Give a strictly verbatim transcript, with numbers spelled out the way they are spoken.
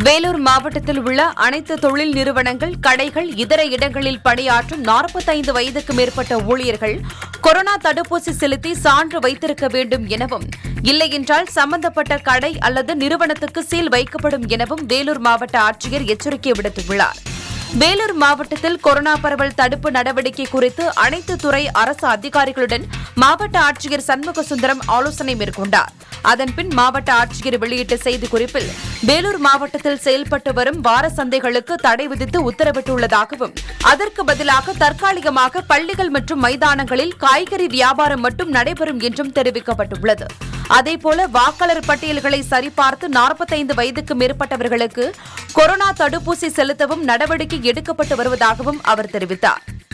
வேலூர் மாவட்டத்தில் உள்ள அனைத்து தொழில் நிறுவனங்கள், கடைகள், இதர இடங்களில் பணியாற்றும் நாற்பத்தைந்து வயதுக்கு மேற்பட்ட ஊழியர்கள் கொரோனா தடுப்பூசி செலுத்தி சான்று வைத்திருக்க வேண்டும் எனவும், இல்லையென்றால் சம்பந்தப்பட்ட கடை அல்லது நிறுவனத்துக்கு சீல் வைக்கப்படும் எனவும் வேலூர் மாவட்ட ஆட்சியர் எச்சரிக்கை விடுத்துள்ளார். வேலூர் மாவட்டத்தில் கொரோனா பரவல் தடுப்பு நடவடிக்கை குறித்து அனைத்து துறை அரசு அதிகாரிகளுடன் மாவட்ட ஆட்சியர் சண்முக சுந்தரம் ஆலோசனை மேற்கொண்டார். அதன்பின் மாவட்ட ஆட்சியர் வெளியிட்ட செய்திக்குறிப்பில் வேலூர் மாவட்டத்தில் செயல்பட்டு வரும் வார சந்தைகளுக்கு தடை விதித்து உத்தரவிட்டுள்ளதாகவும், அதற்கு பதிலாக தற்காலிகமாக பள்ளிகள் மற்றும் மைதானங்களில் காய்கறி வியாபாரம் மட்டும் நடைபெறும் என்றும் தெரிவிக்கப்பட்டுள்ளது. அதேபோல வாக்காளர் பட்டியல்களை சரிபார்த்து நாற்பத்தைந்து வயதுக்கு மேற்பட்டவர்களுக்கு கொரோனா தடுப்பூசி செலுத்தவும் நடவடிக்கை எடுக்கப்பட்டு வருவதாகவும் அவர் தெரிவித்தார்.